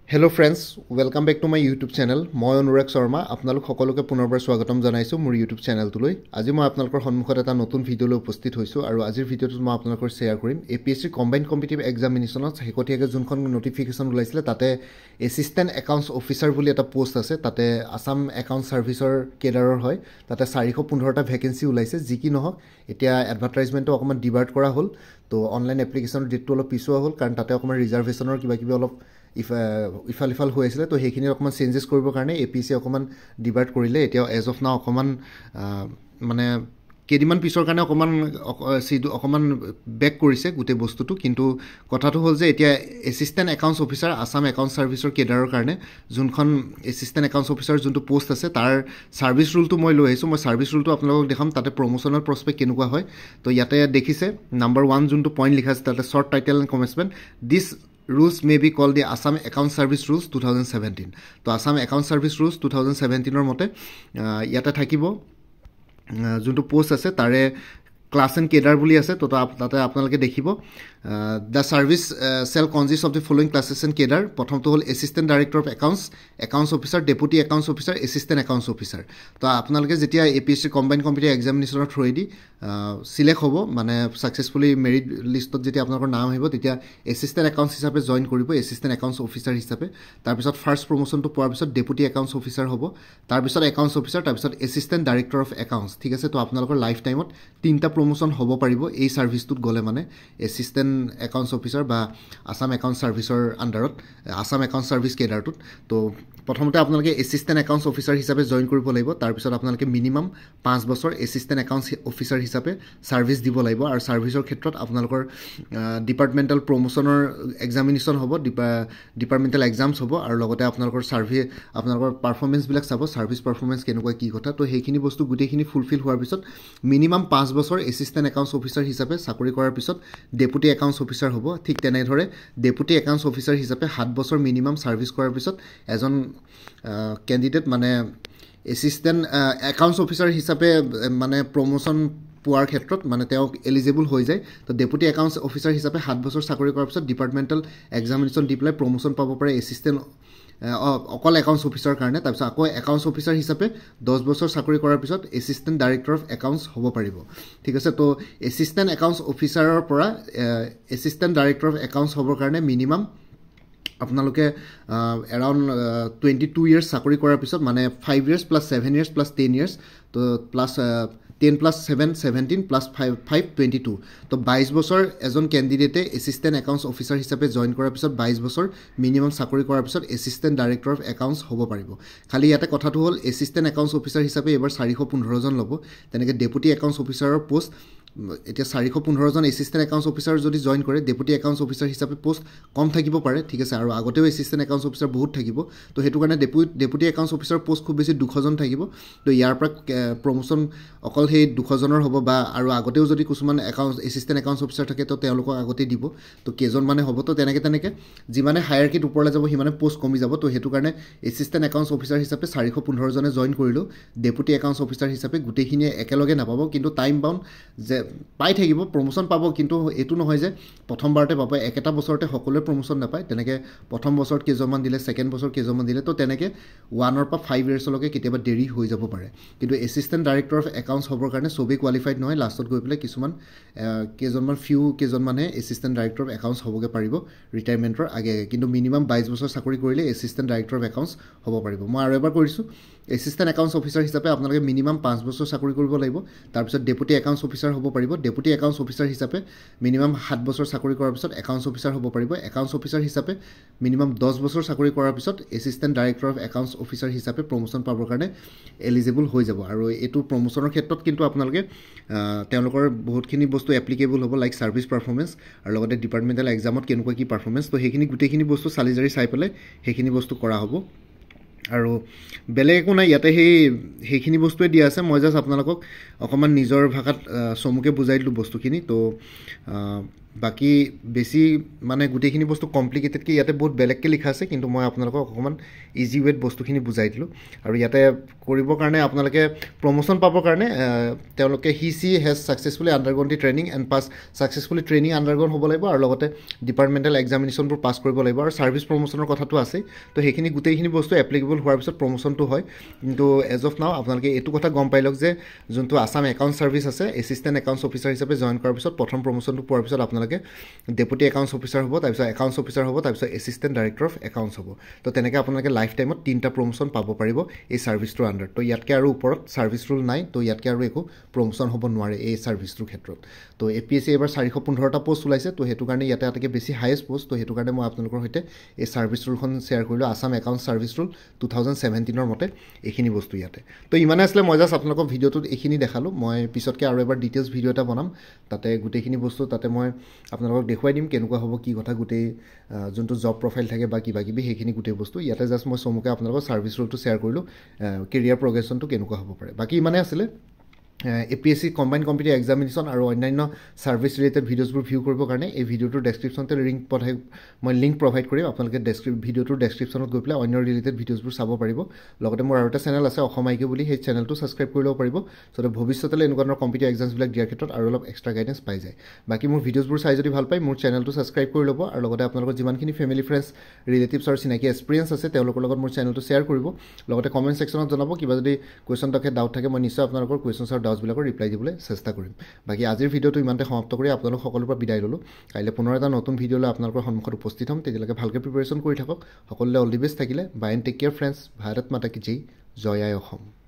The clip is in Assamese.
Hello friends, welcome back to my YouTube channel. মই অনুৰাগ শৰ্মা আপোনালোক সকলোকে পুনৰবাৰ স্বাগতম জনাইছো মোৰ YouTube চেনেলটোলৈ। আজি মই আপোনালোকৰ সন্মুখত এটা নতুন ভিডিঅলৈ উপস্থিত হৈছো আৰু আজিৰ ভিডিঅটোত মই আপোনালোকৰ শেয়াৰ কৰিম APSC কম্বাইন্ড কম্পিটিটিভ এক্সামিনেশনত হেকটিয়াকে যোনখন নোটিফিকেশন ওলাইছিলে তাতে এসিস্ট্যান্ট একাউন্টস অফিসাৰ বুলি এটা পোষ্ট আছে তাতে আসাম একাউন্ট সাৰ্ভিসৰ কেডাৰৰ হয় তাতে 415টা ভ্যাকেন্সি ওলাইছে যি কি নহক এতিয়া এডভাৰটাইজমেন্টটো অকমান ডিভাৰ্ট কৰা হ'ল তো অনলাইন এপ্লিকেশনৰ ডেটটো অলপ পিছুৱা হ'ল কাৰণ তাতে অকমান ৰিজাৰ্ভেশনৰ কিবা অলপ ইফাল হৈ আছিল তো হেখিনি অকমান চেঞ্জেস কৰিবৰ কাৰণে APSC অকমান ডিভাৰ্ট কৰিলে এতিয়া এজ অফ নাও অকমান মানে কেদিমান পিছৰ কাৰণে অকমান বেক কৰিছে গুটে বস্তুটো কিন্তু কথাটো হ'ল যে এতিয়া assistant accounts officer Assam account সাৰ্ভিসৰ কেডাৰৰ কাৰণে যোনখন এসিস্ট্যান্ট একাউন্টস অফিসাৰ যোনটো পোষ্ট আছে তাৰ সাৰ্ভিস ৰুলটো মই লৈ আহিছো মই সাৰ্ভিস ৰুলটো আপোনালোকক দেখাম তাতে প্ৰমোশনাল প্ৰসপেক্ট কেনেকুৱা হয় তো ইয়াতে দেখিছে নাম্বাৰ 1 যোনটো পইণ্ট লিখা আছে তাতে short title and commencement this rules may be called the Assam Account Service Rules 2017 to Assam Account Service Rules 2017 or mote yata thakibo junto post ase tare class and cadre buli ase to tate apnaloke dekhibo the service shall consist of the following classes and cadre prothom to hol assistant director of accounts officer deputy accounts officer assistant accounts officer to apnaloke jetia APSC combined competitive examination through di select hobo mane successfully merit list ot jetia apnalokor naam hobo tetia assistant accounts hisabe join koribo assistant accounts officer hisabe tar pisot first promotion to poar pisot deputy accounts officer hobo tar pisot accounts officer tar pisot assistant director of accounts thik ase to apnalokor lifetime ot tinta promotion hobo paribo ei service tut gole mane assistant accounts officer ba Assam account servicer underot Assam account service cadre tut to প্ৰথমতে আপোনালোকে এসিস্ট্যান্ট একাউন্টস অফিসাৰ হিচাপে জয়েন কৰিব লাগিব তাৰ পিছত আপোনালোকে মিনিমাম 5 বছৰ এসিস্ট্যান্ট একাউন্টস অফিসাৰ হিচাপে সাৰ্ভিস দিব লাগিব আৰু সাৰ্ভিসৰ ক্ষেত্ৰত আপোনালোকৰ ডিপাৰ্টমেন্টাল প্ৰমোশনৰ এক্সামিনেশন হ'ব ডিপাৰ্টমেন্টাল এক্সামস হ'ব আৰু লগতে আপোনালোকৰ সাৰ্ভে আপোনালোকৰ পাৰফৰম্যান্স বিলাক চাব সাৰ্ভিস পাৰফৰম্যান্স কেনেকুৱা কি কথা তো হেখিনি বস্তু গুটেখিনি ফুলফিল হোৱাৰ পিছত মিনিমাম 5 বছৰ এসিস্ট্যান্ট একাউন্টস অফিসাৰ হিচাপে চাকৰি কৰাৰ পিছত ডেপুটি একাউন্টস অফিসাৰ হ'ব ঠিক তেনে ধৰে ডেপুটি একাউন্টস অফিসাৰ হিচাপে 7 বছৰ মিনিমাম সাৰ্ভিস কৰাৰ পিছত এজন candidate মানে assistant accounts officer হিচাপে মানে promotion পোৱাৰ ক্ষেত্ৰত মানে তেওঁ এলিজিবল হৈ যায় তো ডেপুটি একাউন্টস অফিসাৰ হিচাপে 7 বছৰ চাকৰি কৰাৰ পিছত ডিপাৰ্টমেন্টাল এক্সামিনেশন দি পেলাই প্ৰমোশন পাব পাৰে এসিস্ট্যান্ট অকল একাউন্টস অফিসাৰ কাৰণে তাৰপিছত আকৌ একাউন্টস অফিসাৰ হিচাপে 10 বছৰ চাকৰি কৰাৰ পিছত এসিস্ট্যান্ট ডাইৰেক্টৰ অফ একাউন্টস হ'ব পাৰিব ঠিক আছে তো এসিস্ট্যান্ট একাউন্টস অফিসাৰৰ পৰা এসিস্ট্যান্ট ডাইৰেক্টৰ অফ একাউন্টস হ'বৰ কাৰণে মিনিমাম আপোনালোকে around 22 years চাকৰি কৰাৰ পিছত মানে 5 years plus 7 years plus 10 years তো plus 10 plus 7 17 plus 5 22 তো 22 বছৰ এজন ক্যান্ডিডেটে এসিস্ট্যান্ট একাউন্টস অফিসাৰ হিচাপে জয়েন কৰাৰ পিছত 22 বছৰ মিনিমাম চাকৰি কৰাৰ পিছত এসিস্ট্যান্ট ডাইৰেক্টৰ অফ একাউন্টস হ'ব পাৰিব খালি ইয়াতে কথাটো হ'ল এসিস্ট্যান্ট একাউন্টস অফিসাৰ হিচাপে এবাৰ 415 জন ল'ব তেনেকে ডেপুটি একাউন্টস অফিসাৰৰ পোষ্ট এতিয়া 415 জন এসিস্ট্যান্ট একাউন্টস অফিসাৰ যদি জয়েন কৰে ডেপুটি একাউন্টস অফিসাৰ হিচাপে পোষ্ট কম থাকিব পাৰে ঠিক আছে আৰু আগতেও এসিস্ট্যান্ট একাউন্টস অফিসাৰ বহুত থাকিব তো হেতু কাৰণে ডেপুটি একাউন্টস অফিসাৰ পোষ্ট খুব বেছি 200 জন থাকিব তো ইয়াৰ পৰা প্ৰমোশন অকল হে 200 জনৰ হ'ব বা আৰু আগতেও যদি কিছুমান একাউন্টস এসিস্ট্যান্ট একাউন্টস অফিসাৰ থাকে তো তেওঁলোকক আগতে দিব তো কেজন মানে হ'ব তো তেনেকে যিমানে হায়াৰকিট ওপৰলৈ যাব হিমানে পোষ্ট কমি যাব তো হেতু কাৰণে এসিস্ট্যান্ট একাউন্টস অফিসাৰ হিচাপে 415 জনে জয়েন কৰিলো ডেপুটি একাউন্টস অফিসাৰ হিচাপে গুটেখিনি একেলগে নাপাব কিন্তু টাইম বাউন্ড যে পাই থাকিব প্ৰমোশন পাব কিন্তু এটো নহয় যে প্ৰথমবাৰতে পাব একেটা বছৰতে সকলোৱে প্ৰমোশন নাপায় তেনেকে প্ৰথম বছৰত কেজমান দিলে সেকেন্ড বছৰ কেজমান দিলে তো তেনেকে 1 পৰা 5 ইয়াৰ্ছ লৈকে কেতিয়াবা দেৰি হৈ যাব পাৰে কিন্তু এসিস্ট্যান্ট ডাইৰেক্টৰ অফ একাউন্টস হ'বৰ কাৰণে সবে কোৱালিফাইড নহয় লাষ্টত গৈ পেলাই কিছুমান কেজনমান কেজনমানে এসিস্ট্যান্ট ডাইৰেক্টৰ অফ একাউন্টস হ'বগে পাৰিব ৰিটায়াৰমেন্টৰ আগে কিন্তু মিনিমাম 22 বছৰ চাকৰি কৰিলে এসিস্ট্যান্ট ডাইৰেক্টৰ অফ একাউন্টস হ'ব পাৰিব মই আৰু এবাৰ কৰিছো এসিস্ট্যান্ট একাউন্টস অফিসাৰ হিচাপে আপোনালোকে মিনিমাম 5 বছৰ চাকৰি কৰিব লাগিব তাৰ পিছত ডেপুটি একাউন্টস অফিসাৰ হ'ব পাৰিব ডেপুটি একাউন্টস অফিসাৰ হিচাপে মিনিমাম 7 বছৰ চাকৰি কৰাৰ পিছত একাউন্টস অফিসাৰ হ'ব পাৰিব একাউন্টস অফিসাৰ হিচাপে মিনিমাম 10 বছৰ চাকৰি কৰাৰ পিছত assistant director of accounts officer হিচাপে প্ৰমোশন পাবৰ কাৰণে এলিজিবল হৈ যাব আৰু এটো প্ৰমোশনৰ ক্ষেত্ৰত কিন্তু আপোনালোকে তেওঁলোকৰ বহুতখিনি বস্তু এপ্লিকেবল হ'ব লাইক সাৰ্ভিস পাৰফৰম্যান্স আৰু লগতে ডিপাৰ্টমেন্টাল এক্সামত কেনেকুৱা কি পাৰফৰম্যান্স তো হেখিনি গুটেখিনি বস্তু চালিজাৰি চাই পেলাই হেখিনি বস্তু কৰা হ'ব আৰু বেলেগ একো নাই ইয়াতে হেখিনি বস্তুৱে দিয়া আছে মই জাস্ট আপোনালোকক অকমান নিজৰ ভাষাত সমুকে বুজাই দিলো বস্তুখিনি তো বাকি বেছি মানে গোটেইখিনি বস্তু কমপ্লিকেটেডকৈ ইয়াতে বহুত বেলেগকৈ লিখা আছে কিন্তু মই আপোনালোকক অকণমান ইজি ৱেত বস্তুখিনি বুজাই দিলোঁ আৰু ইয়াতে কৰিবৰ কাৰণে আপোনালোকে প্ৰমোশ্যন পাবৰ কাৰণে তেওঁলোকে she has successfully undergone the training and pass successfully training undergone হ'ব লাগিব আৰু লগতে ডিপাৰ্টমেণ্টেল এক্সামিনেশ্যনবোৰ পাছ কৰিব লাগিব আৰু ছাৰ্ভিচ প্ৰমোশ্যনৰ কথাটো আছেই তো সেইখিনি গোটেইখিনি বস্তু এপ্লিকেবল হোৱাৰ পিছত প্ৰমোশ্যনটো হয় কিন্তু এজ অফ নাও আপোনালোকে এইটো কথা গম পাই লওক যে যোনটো আছাম একাউণ্ট ছাৰ্ভিচ আছে এছিষ্টেণ্ট একাউণ্টছ অফিচাৰ হিচাপে জইন কৰাৰ পিছত প্ৰথম প্ৰমোশ্যনটো পোৱাৰ পিছত আপোনালোকে ডেপুটি একাউণ্টছ অফিচাৰ হ'ব তাৰপিছত একাউণ্টছ অফিচাৰ হ'ব তাৰপিছত এছিষ্টেণ্ট ডাইৰেক্টৰ অফ একাউণ্টছ হ'ব তো তেনেকৈ আপোনালোকে লাইফ টাইমত 3টা প্ৰমোশ্যন পাব পাৰিব এই ছাৰ্ভিচটোৰ আণ্ডাৰত তো ইয়াতকৈ আৰু ওপৰত ছাৰ্ভিচ ৰুল নাই তো ইয়াতকৈ আৰু একো প্ৰমোশ্যন হ'ব নোৱাৰে এই ছাৰ্ভিচটোৰ ক্ষেত্ৰত তো APSC এইবাৰ 415টা পোষ্ট ওলাইছে তো সেইটো কাৰণে ইয়াতে আটাইতকৈ বেছি হায়েষ্ট পোষ্ট তো সেইটো কাৰণে মই আপোনালোকৰ সৈতে এই ছাৰ্ভিচ ৰুলখন শ্বেয়াৰ কৰিলোঁ আছাম একাউণ্ট ছাৰ্ভিচ ৰুল 2017ৰ মতে এইখিনি বস্তু ইয়াতে তো ইমানে আছিলে মই জাষ্ট আপোনালোকক ভিডিঅ'টোত এইখিনি দেখালোঁ মই পিছতকৈ আৰু এবাৰ ডিটেইলছ ভিডিঅ' এটা বনাম তাতে গোটেইখিনি বস্তু তাতে মই আপোনালোকক দেখুৱাই দিম কেনেকুৱা হ'ব কি কথা গোটেই যোনটো জব প্ৰফাইল থাকে বা কিবা কিবি সেইখিনি গোটেই বস্তু ইয়াতে জাষ্ট মই চমুকৈ আপোনালোকৰ ছাৰ্ভিচ ৰুলটো শ্বেয়াৰ কৰিলোঁ কেৰিয়াৰ প্ৰগ্ৰেশ্যনটো কেনেকুৱা হ'ব পাৰে বাকী ইমানে আছিলে APSC কম্বাইন কম্পিটিটিভ এক্সামিনেশ্যন আৰু অন্যান্য ছাৰ্ভিচ ৰিলেটেড ভিডিঅ'জবোৰ ভিউ কৰিবৰ কাৰণে এই ভিডিঅ'টোৰ ডেছক্ৰিপশ্যনতে মই লিংক প্ৰভাইড কৰিম আপোনালোকে ভিডিঅ'টোৰ ডেছক্ৰিপশ্যনত গৈ পেলাই অন্য ৰিলেটেড ভিডিঅ'জবোৰ চাব পাৰিব লগতে মোৰ আৰু এটা চেনেল আছে অসম আইকিউ বুলি সেই চেনেলটো ছাবস্ক্ৰাইব কৰি ল'ব পাৰিব যাতে ভৱিষ্যতলৈ এনেকুৱা ধৰণৰ কম্পিটিটিভ এক্সামছবিলাক দিয়াৰ ক্ষেত্ৰত আৰু অলপ এক্সট্ৰা গাইডেঞ্চ পাই যায় বাকী মোৰ ভিডিঅ'জবোৰ চাই যদি ভাল পায় মোৰ চেনেলটো ছাবস্ক্ৰাইব কৰি ল'ব আৰু লগতে আপোনালোকৰ যিমানখিনি ফেমিলি ফ্ৰেণ্ডছ ৰিলেটিভছ আৰু চিনাকি এক্সপিৰিয়েঞ্চ আছে তেওঁলোকৰ লগত মোৰ চেনেলটো শ্বেয়াৰ কৰিব লগতে কমেণ্ট ছেকশ্যনত জনাব কিবা যদি কুৱেশ্যন থাকে ডাউট থাকে মই নিশ্চয় আপোনালোকৰ কুৱেশ্যনছ আৰু ডাউটছবিলাকৰ ৰিপ্লাই দিবলৈ চেষ্টা কৰিম বাকী আজিৰ ভিডিঅ'টো ইমানতে সমাপ্ত কৰি আপোনালোক সকলোৰ পৰা বিদায় ল'লোঁ কাইলৈ পুনৰ এটা নতুন ভিডিঅ'লৈ আপোনালোকৰ সন্মুখত উপস্থিত হ'ম তেতিয়ালৈকে ভালকৈ প্ৰিপেৰেশ্যন কৰি থাকক সকলোলৈ অল দি বেষ্ট থাকিলে bye and take care friends Bharat Mata কি জয় আই অসম